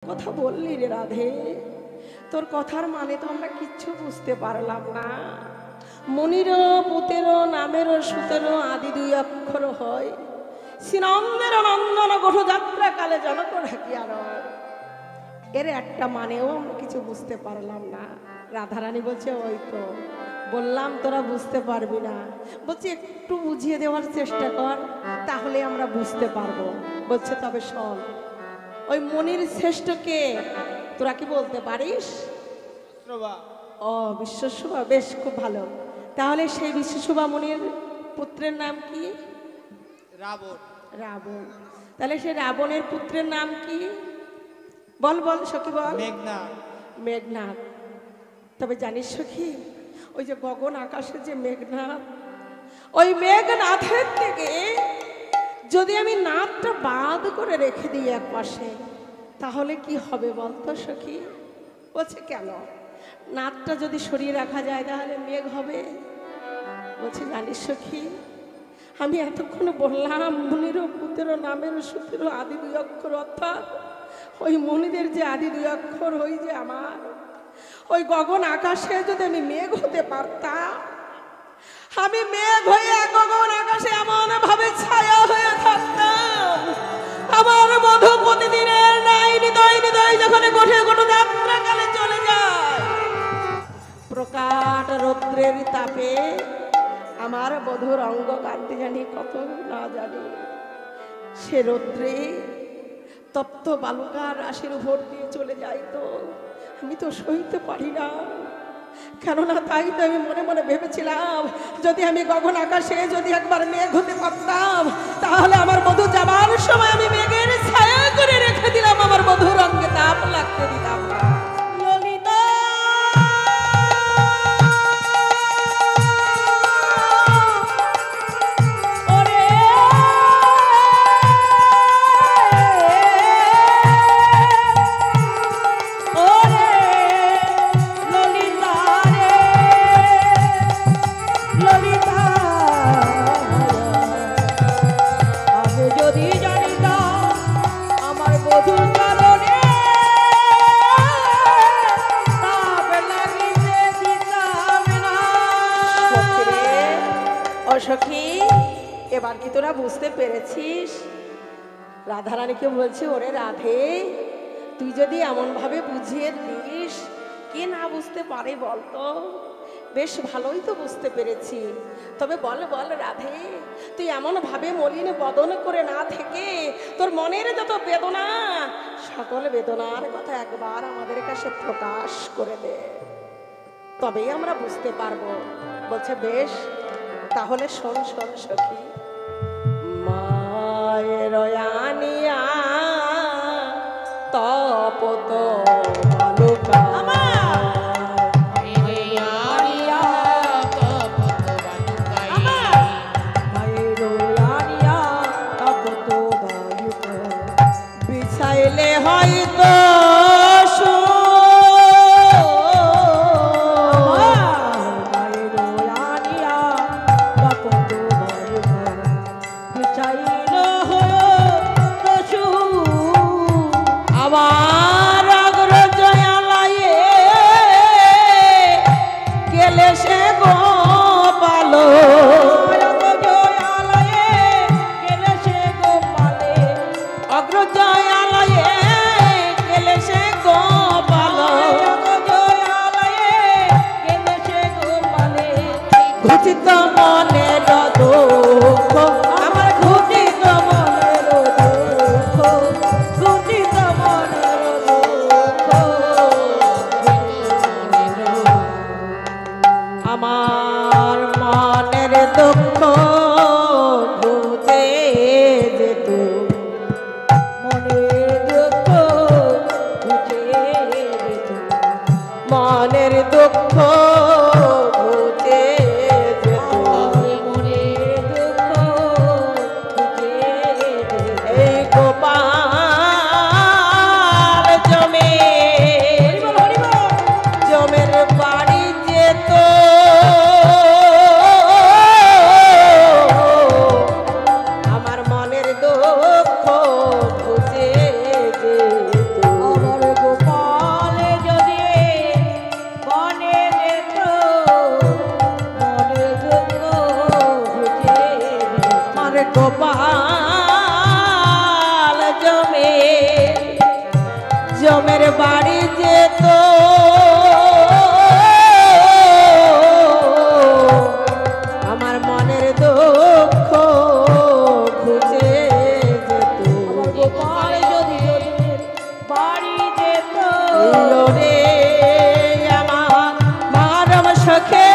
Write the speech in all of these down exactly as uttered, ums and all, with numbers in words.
কথা বললি রে রাধে, তোর কথার মানে তো আমরা কিচ্ছু বুঝতে পারলাম না। মনির পুতের নামের সুতের আদি দুই অক্ষর হয়, শ্রীনন্দের নন্দন গোঠ যাত্রা কালে জনক ঢাকিয়া রয়। এর একটা মানেও আমরা কিছু বুঝতে পারলাম না। রাধারানী বলছে ওই তো বললাম তোরা বুঝতে পারবি না, বলছি একটু বুঝিয়ে দেওয়ার চেষ্টা কর তাহলে আমরা বুঝতে পারবো। বলছে তবে শোন, ওই মনির শ্রেষ্ঠকে তোরা কি বলতে পারিস? ও বিশ্বশোভা, বেশ খুব ভালো। তাহলে সেই বিশ্বশোভা মনির পুত্রের নাম কি? রাবণ। রাবণ। তাহলে সেই রাবণের পুত্রের নাম কি? বল বল সখী বল। মেঘনাদ। মেঘনাদ। তবে জানিস সখী, ওই যে গগন আকাশে যে মেঘনাদ, ওই মেঘনাথের থেকে যদি আমি নাদটা বাদ করে রেখে দিই এক পাশে, তাহলে কি হবে বলতো সখী? বলছে কেন? নাদটা যদি সরিয়ে রাখা যায় তাহলে মেঘ হবে। বলছে জানিস সখী, আমি এতক্ষণ বললাম মনির পুতের নামের সুতের আদি দুই অক্ষর, অর্থাৎ ওই মনিদের যে আদি দুই অক্ষর, ওই যে আমার ওই গগন আকাশে যদি আমি মেঘ হতে পারতাম, আমি মেঘ হয়ে গগন আকাশে এমন ভাবে ছায়া হয়ে থাকতাম, আমার মধু প্রতিদিনের নাই হৃদয় হৃদয় যখন গোঠে গোঠে যাত্রা কালে চলে যায়, প্রকাট রৌদ্রের তাপে আমার বধুর অঙ্গ কান্তি জানি কত না জানি, সে রৌদ্রে তপ্ত বালুকার রাশির উপর দিয়ে চলে যায়, তো আমি তো সইতে পারি না। কেননা তাই তো আমি মনে মনে ভেবেছিলাম যদি আমি গগন আকাশে যদি একবার মেঘ হতে পারতাম, তাহলে আমার বধূ যাবার সময় আমি মেঘের ছায়া করে রেখে দিলাম, আমার বধূর অঙ্গে তাপ লাগতে দিতাম না। সখী, এবার কি তোরা বুঝতে পেরেছিস? রাধারানীকে বলছে ওরে রাধে, তুই যদি এমন ভাবে বুঝিয়ে দিস, কে না বুঝতে পারে বলতো? বেশ ভালোই তো বুঝতে পেরেছি। তবে বল বল রাধে, তুই এমন ভাবে মলিন বদন করে না থেকে তোর মনের যত বেদনা, সকল বেদনার কথা একবার আমাদের কাছে প্রকাশ করে দে, তবেই আমরা বুঝতে পারবো। বলছে বেশ, তাহলে শোন শোন সখী। মায়ের আনিয়া তপত বালুকা, বিছাইলে হয়তো আমার আগ্রহ জমের বাড়ি যেত আমার মনের দুঃখ ঘুচে যেত গোপাল যদি জমের বাড়ি যেত রে আমার মারম সখে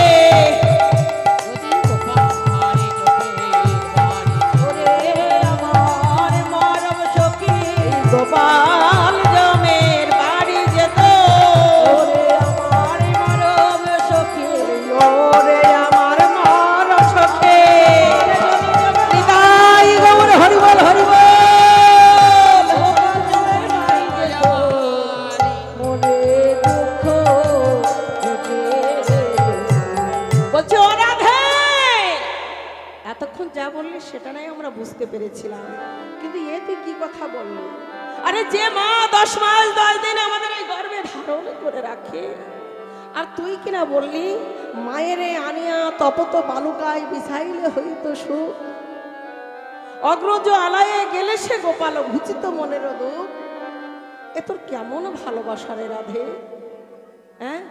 যদি গোপাল জমের বাড়ি ওরে আমার মরম সখী গোপাল জমের বাড়ি যেত ওরে আমার মরম সখী ওরে আমার মর সখে নিতাই গৌর হরিবল হরিবল মনে দুঃখ বলছে ও রাধে এতক্ষণ যা বললি সেটা নাই আমরা বুঝতে পেরেছিলাম, কিন্তু এ তুই কি কথা বললি? আরে যে মা দশ মাস দশ দিন আমাদের এই গর্ভে ধারণ করে রাখে, আর তুই কিনা বললি মায়েরে আনিয়া তপত বালুকায় বিছাইলে হইত সুখ, অগ্রজ আলায়ে গেলে সে গোপাল ঘুচিত মনের দুঃখ। এ তোর কেমন ভালোবাসা রে রাধে? হ্যাঁ,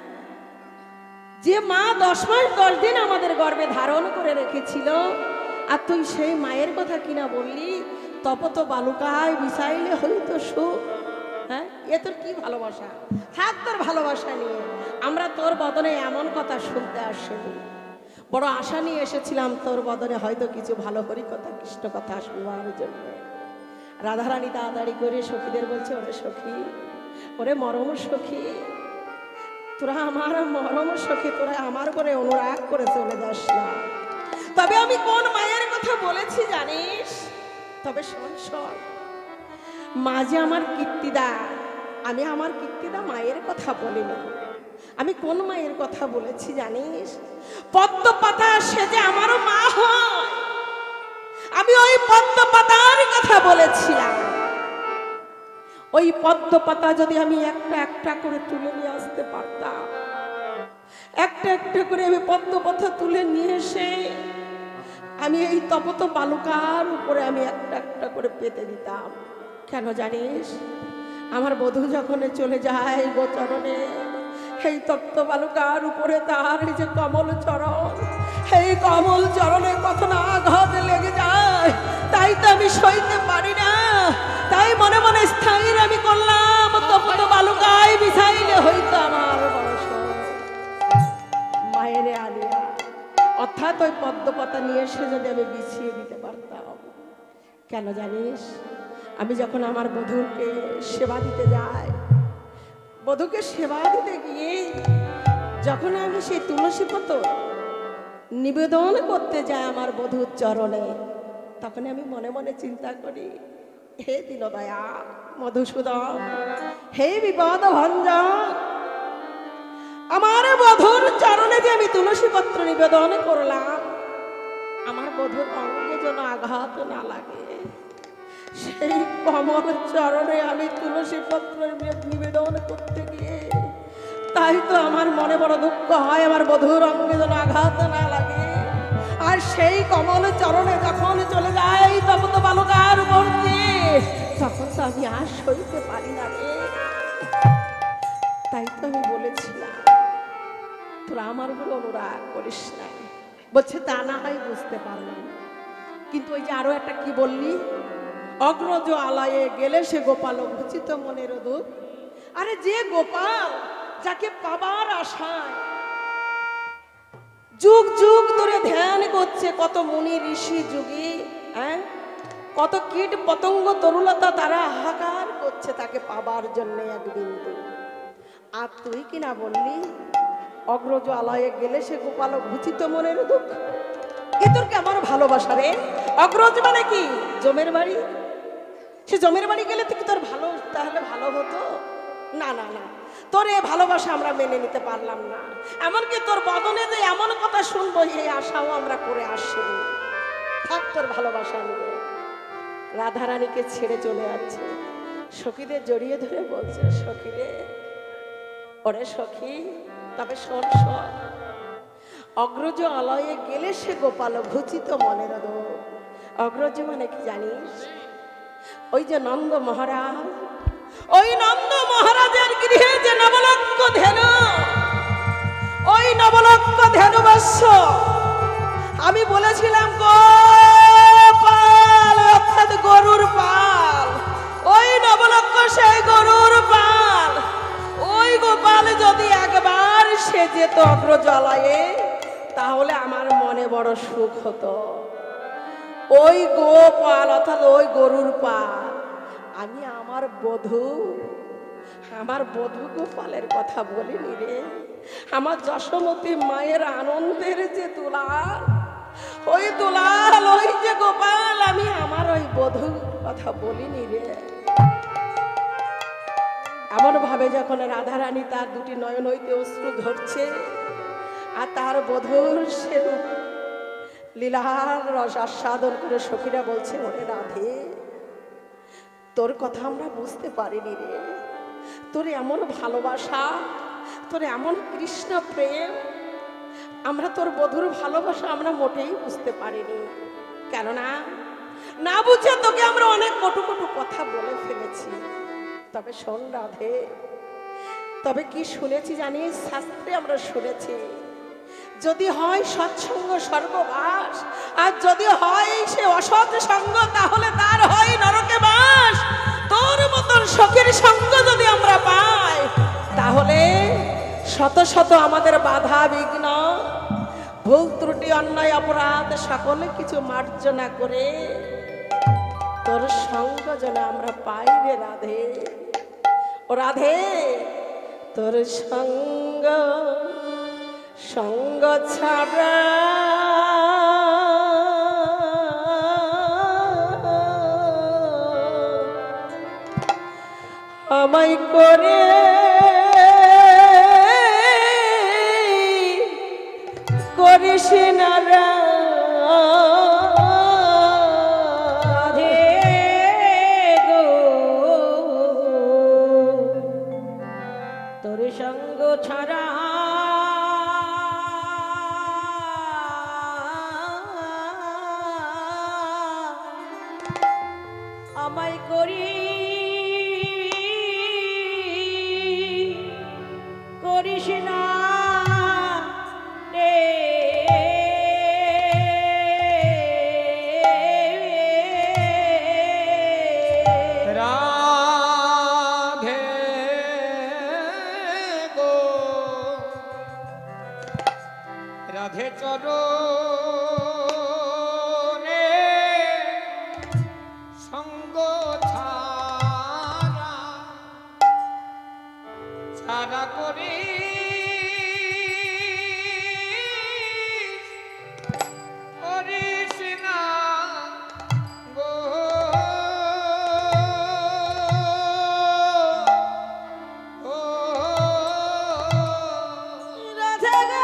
যে মা দশ মাস দশ দিন আমাদের গর্ভে ধারণ করে রেখেছিল, আর তুই সেই মায়ের কথা কিনা বললি তপত বালুকায় বিছাইলে হইতো সুখ। হ্যাঁ, এ তোর কি ভালোবাসা? থাক তোর ভালোবাসা নিয়ে, আমরা তোর বদনে এমন কথা শুনতে আসিনি, বড় আশা নিয়ে এসেছিলাম তোর বদনে হয়তো কিছু ভালো হরি কথা কৃষ্ণ কথা শুনবার জন্য। রাধারানী তাড়াতাড়ি করে সখীদের বলছে, ওরে সখী, ওরে মরম সখী, তোরা আমার মরম সখী, তোরা আমার করে অনুরাগ করে চলে যাস না। তবে আমি কোন মায়ের কথা বলেছি জানিস? তবে শোন শোন, মা যে আমার কীর্তিদা, আমি আমার কীর্তিদা মায়ের কথা বলিনি। আমি কোন মায়ের কথা বলেছি জানিস? পদ্ম পাতা সে যে আমারও মা হয়, আমি ওই পদ্ম পাতার কথা বলেছিলাম। ওই পদ্ম পাতা যদি আমি একটা একটা করে তুলে নিয়ে আসতে পারতাম, একটা একটা করে আমি পদ্ম পাতা তুলে নিয়ে এসে আমি এই তপত বালুকার উপরে আমি একটা একটা করে পেতে দিতাম। কেন জানিস? আমার বধূ যখন চলে যায় গোচরণে, সেই তপ্ত বালুকার উপরে তার এই যে কমল চরণ, এই কমল চরণে কত না আঘাত লেগে যায়, তাই তো আমি সইতে পারি না। তাই মনে মনে স্থির আমি করলাম, তপ্ত বালুকায় বিছাইলে হইতো আমার বড় সুখ। মায়ের আলিয়া অর্থাৎ ওই পদ্মপাতা নিয়ে এসে যদি আমি বিছিয়ে দিতে পারতাম। কেন জানিস? আমি যখন আমার বধূকে সেবা দিতে যাই, বধূকে সেবা দিতে গিয়ে যখন আমি সেই তুলসী পত্র নিবেদন করতে যাই আমার বধূর চরণে, তখন আমি মনে মনে চিন্তা করি, হে দীনদয়া মধুসূদন, হে বিপদ ভঞ্জন, আমার বধূর চরণে যে আমি তুলসী পত্র নিবেদন করলাম, আমার বধূর অঙ্গে যেন আঘাত না লাগে। সেই কমল চরণে আমি তুলসী পত্র নিবেদন করতে গিয়ে তাই তো আমার মনে বড় দুঃখ হয়, আমার বধূর অঙ্গে যেন আঘাত না লাগে। আর সেই কমল চরণে যখন চলে যাই তপত বালুকার উপর দিয়ে, তখন তো আমি আর সইতে পারি না রে। তাই তো আমি বলেছিলাম তোরা আমার উপর অনুরাগ করিস না। বলছে তা না হয় বুঝতে পারলাম, কিন্তু ওই যে আরো একটা কি বললি, অগ্রজ আলায়ে গেলে সে গোপাল ঘুচিত মনের দুঃখ। আরে যে গোপাল যাকে পাবার আশায় যুগ যুগ ধরে ধ্যান করছে, কত মুনি ঋষি যুগী, হ্যাঁ, কত কীট পতঙ্গ তরুলতা তারা হাহাকার করছে তাকে পাবার জন্য এক বিন্দু, আর তুই কিনা বললি অগ্রজ আলয়ে গেলে সে গোপাল ঘুচিত মনের দুঃখ। এ তোর কেমন ভালোবাসা রে? অগ্রজ মানে কি? জমের বাড়ি। সে জমের বাড়ি গেলে তো কি তোর ভালো, তাহলে ভালো হতো? না না না, তোর এ ভালোবাসা আমরা মেনে নিতে পারলাম না। এমনকি তোর বদনে যে এমন কথা শুনবো এই আশাও আমরা করে আসিনি। থাক তোর ভালোবাসা নিয়ে। রাধারানীকে ছেড়ে চলে যাচ্ছে, সখীদের জড়িয়ে ধরে বলছে, সখী রে, ওরে সখী, তবে শোন শোন, অগ্রজ আলয়ে গেলে সে গোপাল ঘুচিত মনের দুঃখ। অগ্রজ মানে কি জানিস? ওই যে নন্দ মহারাজ, ওই নন্দ নবলক্ষ ধেনু, ওই নবলক্ষ ধেনু বৎস আমি বলেছিলাম গোপাল অর্থাৎ গরুর পাল, ওই নবলক্ষ সেই গরুর পাল। ওই গোপাল যদি একবার সে যেত অগ্রজলায়ে, তাহলে আমার মনে বড় সুখ হতো। ওই গোপাল অর্থাৎ ওই গরুর পাল, আমি আমার বধূ আমার বধূ গোপালের কথা বলিনি রে। আমার যশোমতী মায়ের আনন্দের যে দুলাল, ওই দুলাল ওই যে গোপাল, আমি আমার ওই বধূর কথা বলিনি রে। এমন ভাবে যখন রাধারানী তার দুটি নয়ন হইতে অশ্রু ধরছে, আর তার বধূর সে লীলার রস আস্বাদন করে সখীরা বলছে, ওরে রাধে, তোর কথা আমরা বুঝতে পারিনি রে। তোর এমন ভালোবাসা, তোর এমন কৃষ্ণ প্রেম, আমরা তোর বধুর ভালোবাসা আমরা মোটেই বুঝতে পারিনি। কেননা না বুঝে তোকে আমরা অনেক কটু কটু কথা বলে ফেলেছি। তবে শোন রাধে, তবে কি শুনেছি জানিস, শাস্ত্রে আমরা শুনেছি, যদি হয় সৎসঙ্গ স্বর্গবাস, আর যদি হয় সে অসৎ সঙ্গ, তাহলে তার হয় নরকে বাস। তোর মতন সখীর সঙ্গ যদি আমরা পাই, তাহলে শত শত আমাদের বাধা বিঘ্ন, ভুল ত্রুটি, অন্যায় অপরাধ সকলে কিছু মার্জনা করে তোর সঙ্গ যেন আমরা পাই রে রাধে। ও রাধে, তোর সঙ্গ সঙ্গ ছাড়া আমায় করে করিস না রাধে গো, তোর সঙ্গ ছাড়া আমায় করি করিস না রে রাধে গো, রাধে চরণে সঙ্গ ছাড়া ছাড়া করি করিস না গো, ও রাধে গো,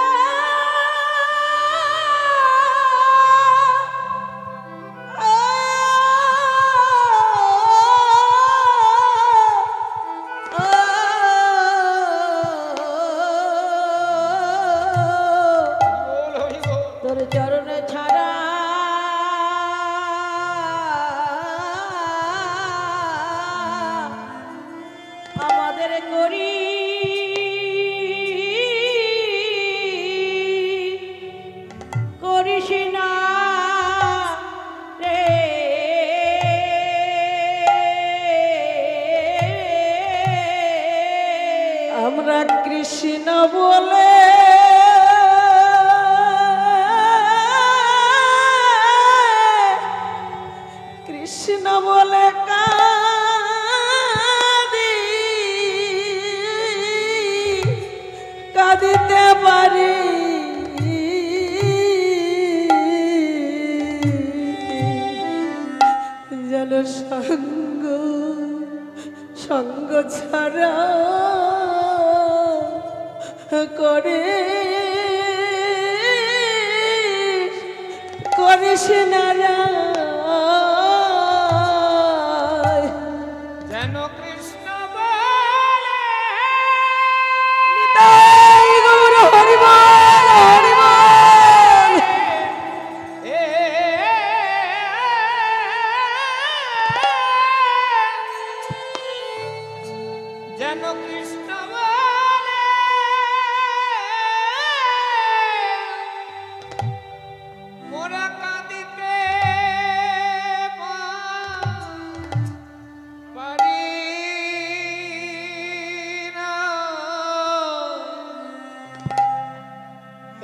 বল হরি বল। তোর চরণে ছাড়া আমাদের করি করিস না রে আমরা কৃষ্ণ বলে কৃষ্ণ বলে কাঁদি কাঁদিতে পারি যেন সঙ্গ সঙ্গ ছাড়া করে করিস না রায়। যেন কৃষ্ণ বলে নিতাই গৌর হরি বল, হরি বল। এ যেন কৃষ্ণ বলে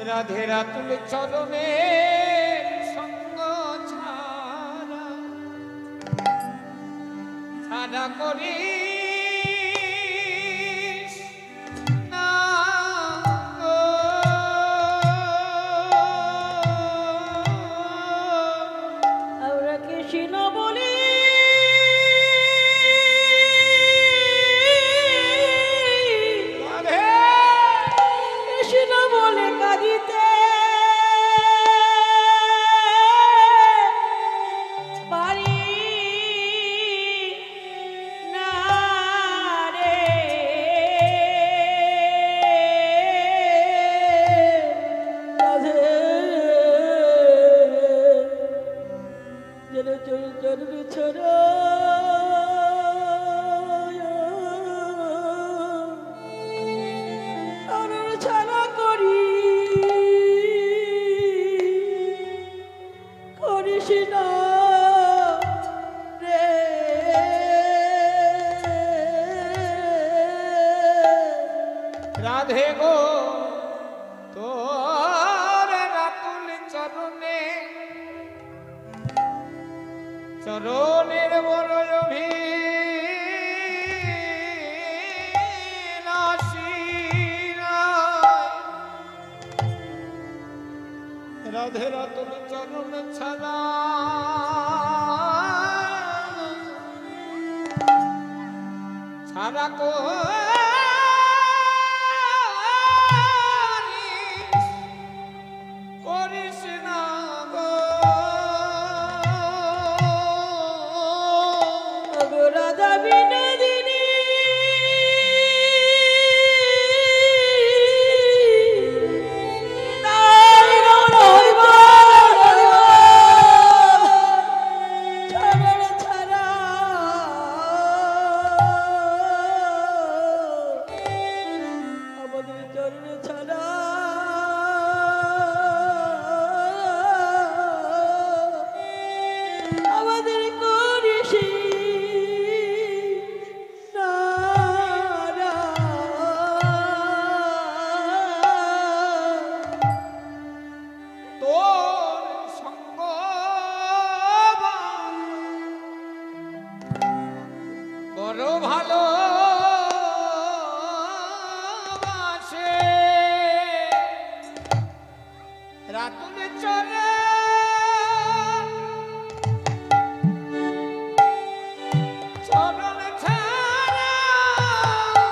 রাধে রাতুল চরণে সঙ্গ ছাড়া ছাড়া করি আমরা কৃষ্ণ বলি কৃষ্ণ বলে কাঁদিতে পারি না রে রাধে যেন চরণ ছড়া চরণ ছাড়া করি করিস না রে রাধে গো তোর রাতুল চরণে চরণের বড় অভিলাষী রাধে রাতুল চরণ ছাড়া ছাড়া কো করিস না গো ওগো রাধা বিনোদিনী তাই গৌর হরিবল হরিবল চরণ ছাড়া আমাদের চরণ ছাড়া আমাদের করিস না রা। তোর সঙ্গ বড় ভালো বাসে রাতুল চরে চরণ ছাড়া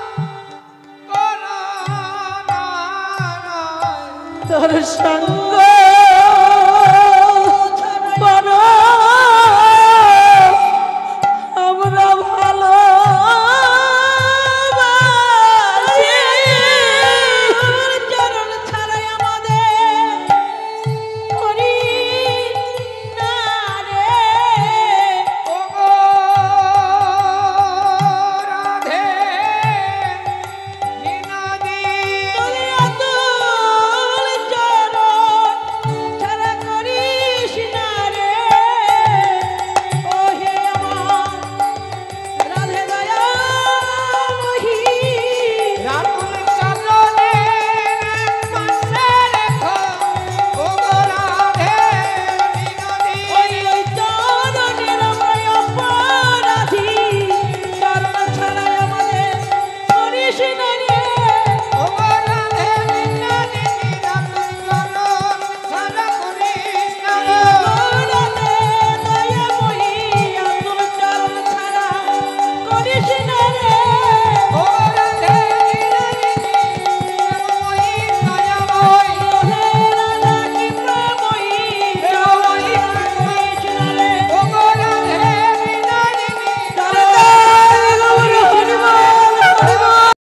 করো না। তোর সঙ্গ